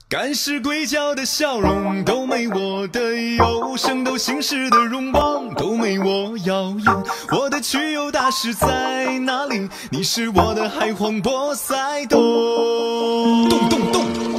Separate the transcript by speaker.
Speaker 1: 干尸鬼叫的笑容都没我的有，圣斗行尸的容光都没我耀眼。我的去有大师在哪里？你是我的海皇波塞冬。动动动！